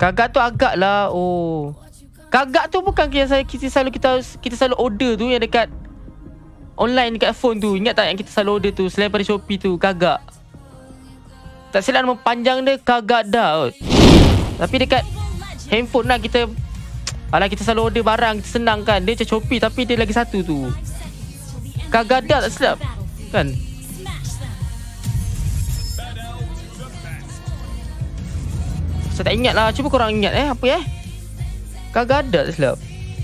Gagak tu agak lah. Oh, gagak tu bukan kita selalu order tu yang dekat online dekat phone tu. Ingat tak yang kita selalu order tu selain pada Shopee tu? Gagak. Tak silap nama panjang dia Gagak dah kot. Tapi dekat handphone lah kita kita selalu order barang, kita senang kan. Dia macam Shopee tapi dia lagi satu tu Gagak dah, tak silap kan. Saya tak ingat lah. Cuba korang ingat apa Gagak dah, tak silap.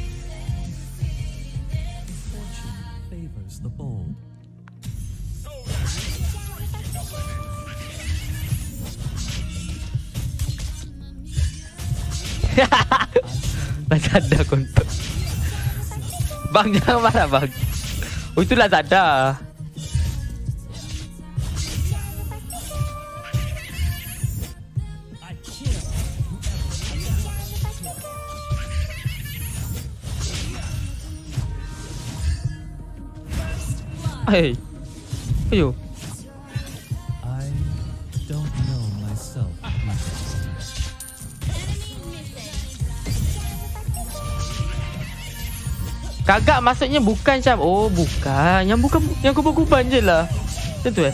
Lazada kontak. Bang jangan marah bang. Oh itu Lazada. Hey. Ayo. Gagak maksudnya bukan Syam. Oh bukan. Yang bukan yang kuban-kuban je lah. Macam tu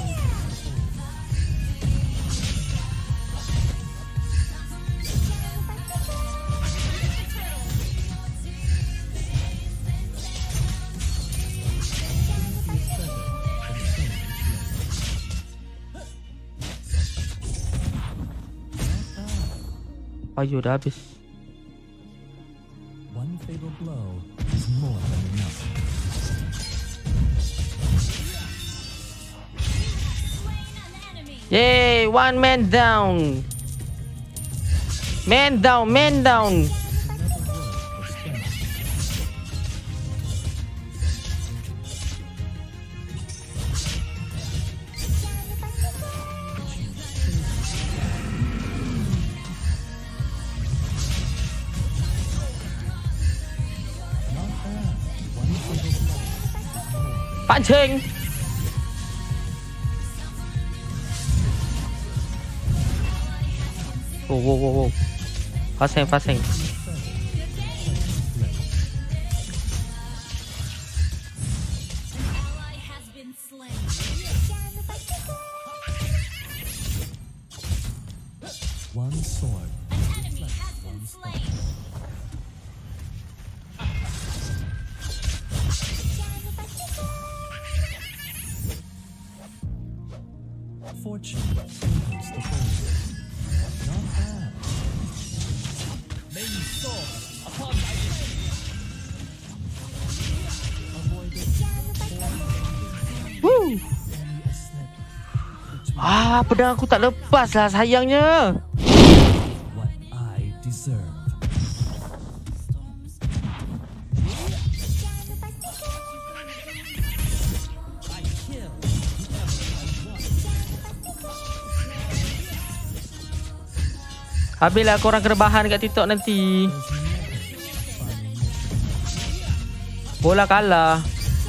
Ayo dah habis. One fatal blow is more than enough. Yay, one man down. Man down, man down. Pancing. Wow. Fasing. One sword. An enemy has been slain. Fortune favors the bold. Not bad. May you soar upon my Woo! Pedang aku tak lepas lah sayangnya. What I deserve. Habislah korang kena bahan kat TikTok nanti. Bola kalah.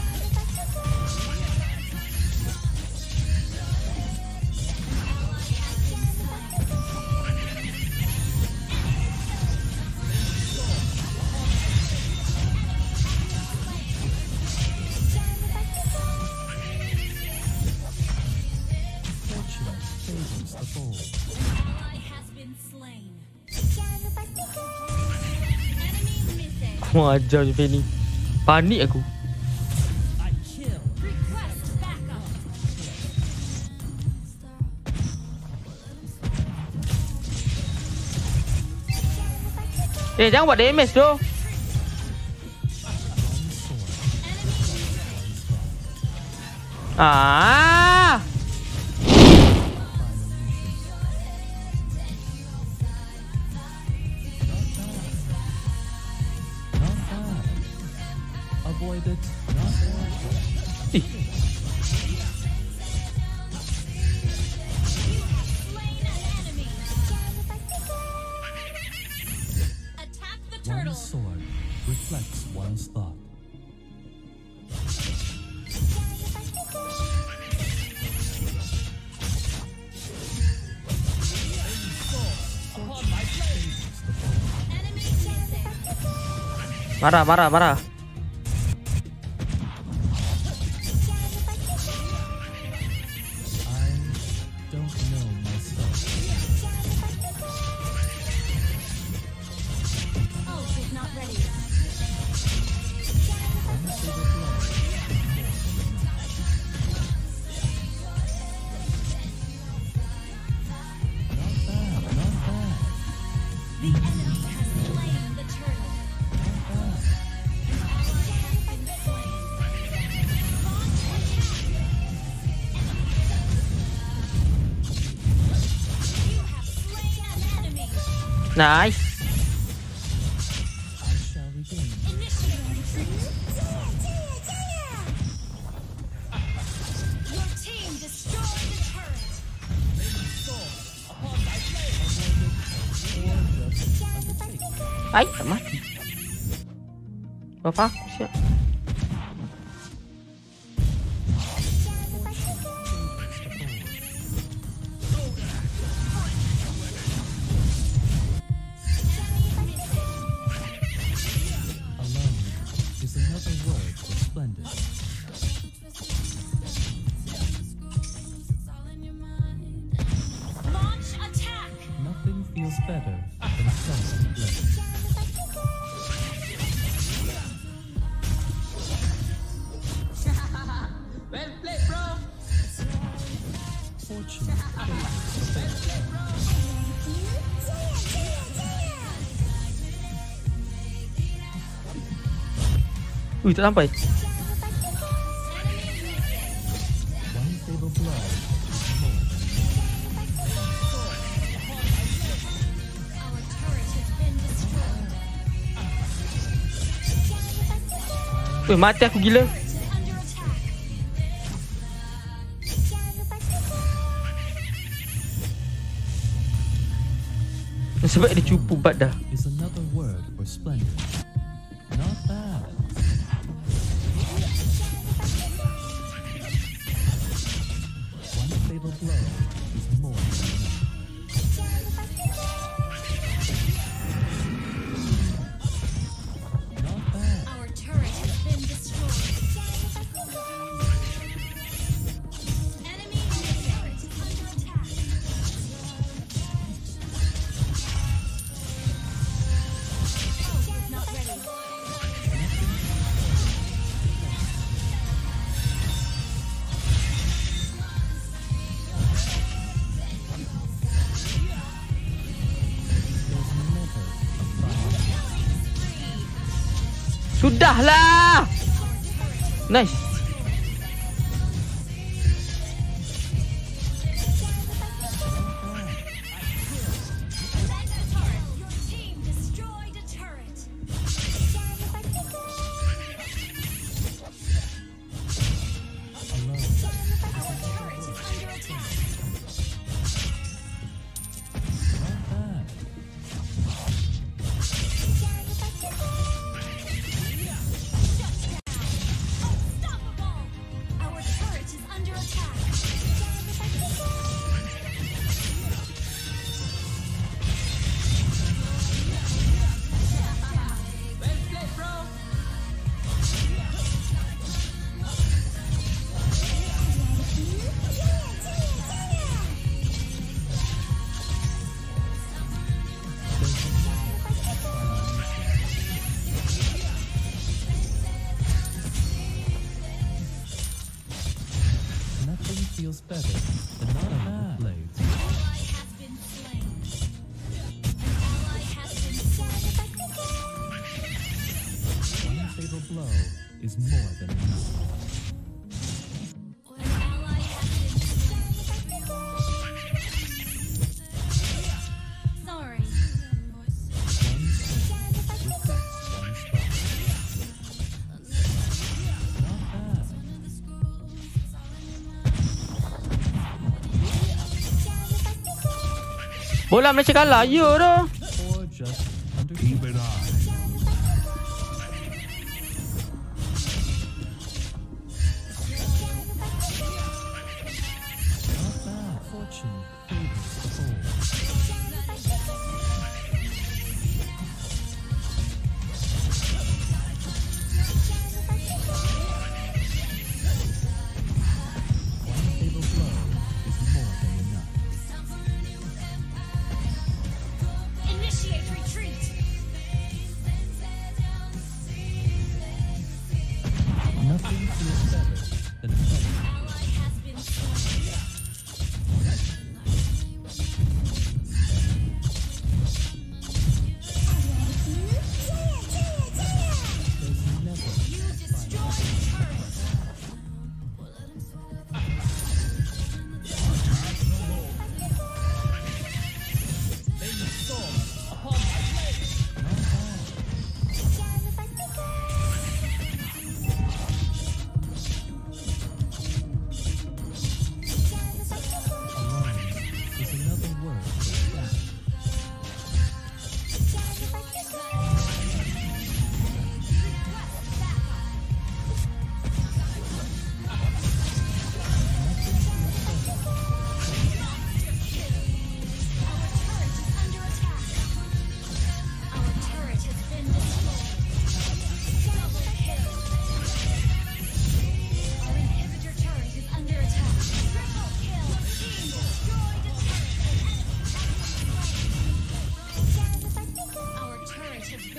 Wah, ajar je Fanny. Panik aku. Jangan buat damage tu. One sword reflects one's thought. Upon my blade. Marah. Nice. Ay, tak mati. Buff aku siap. Better than some blood. Well played, bro. Fortune. Tak sampai. One fatal blow. Mati aku gila. Sebab dia cupu bat dah. Is another word for splendid. Not bad. One fatal blow is more than enough. Not bad. Our turret has been destroyed. Enemy turret is under attack. Not ready. There's never a final. Sudahlah. Nice. Your team destroyed a turret. Alone. Turret is under attack. Not bad. Unstoppable. Our turret is under attack. Well played, bro. Nothing feels better than not bad blades. Ally has been slain. An ally has been slain. One fatal blow is more than enough. An ally has been slain. Sorry. One soul reflects one spot. Not bad. Bola Malaysia kalah. Ya dah. Or just under Not bad. Fortune favors the bold.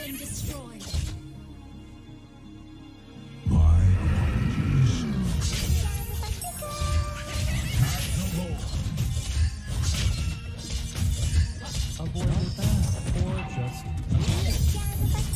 been destroyed. Avoid the path or just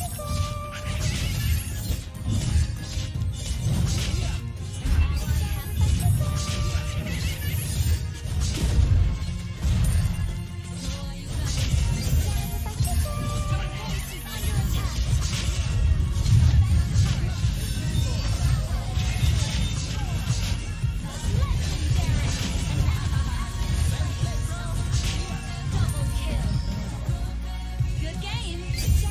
Double kill. Good game.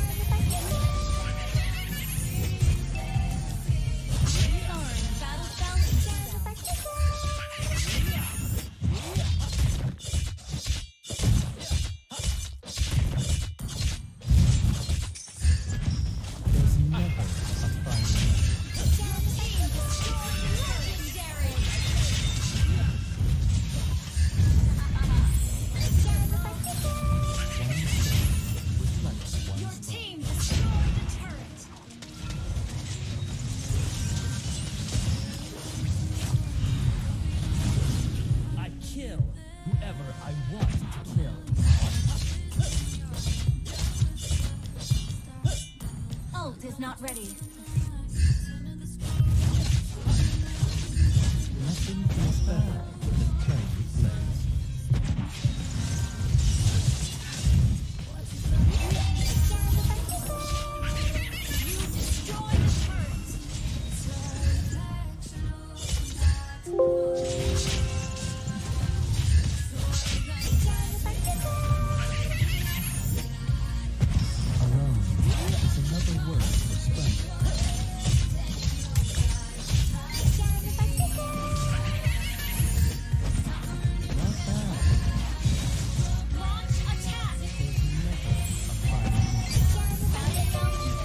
Thorn, battle spell. there's never a final Team destroyed. Legendary. reflects Your one's team destroyed the turret. I kill whoever I want to kill. Ult is not ready. Nothing feels better than playing with flames. You destroyed the turret. Alone is another word for strength. Not bad. Launch attack. There's never a final mission.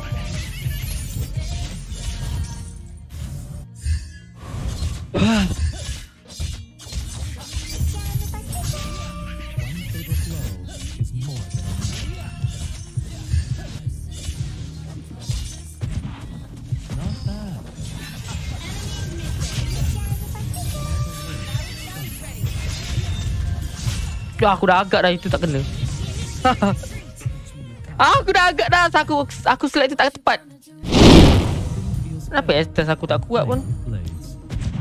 One fatal blow is more than enough. Not bad. Aku dah agak dah itu tak kena. Aku dah agak dah. Aku select tu tak tepat. Feels Kenapa Estes aku tak kuat pun? Blaze.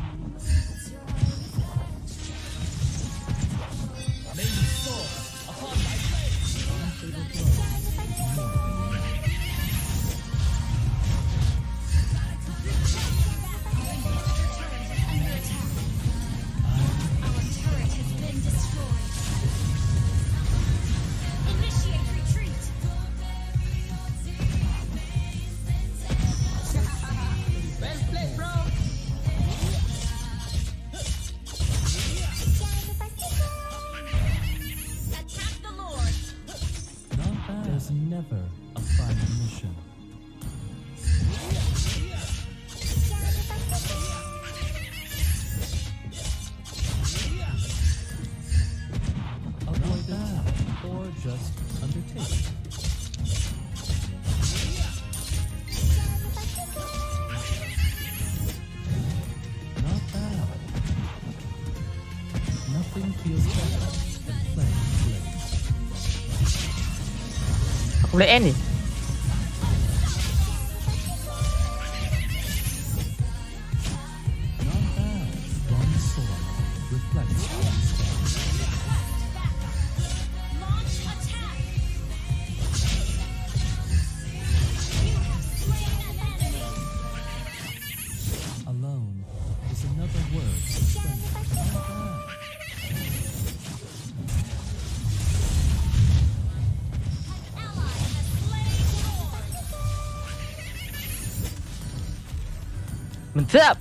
Our turret has been destroyed. Initiate retreat. Well played, bro. Attack the Lord. Not bad. There's never a final mission. Avoid that or just undertake it. Not bad. Nothing feels better than playing Blaze. Aku boleh end ni. Not bad. One sword reflects one stance. Launch attack. You have slain an enemy. Alone is another word for strength. Not bad. Ally has slain Lord. Mantap.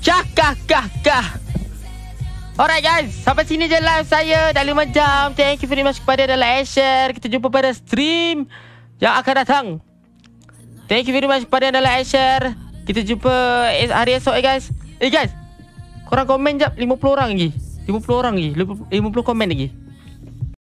Kah. Alright guys, sampai sini je live saya. Dah 5 jam. Thank you very much kepada yang dah like and share. Kita jumpa pada stream yang akan datang. Thank you very much kepada yang dah like and share. Kita jumpa hari esok guys. Guys, korang komen jap 50 orang lagi. 50 komen lagi.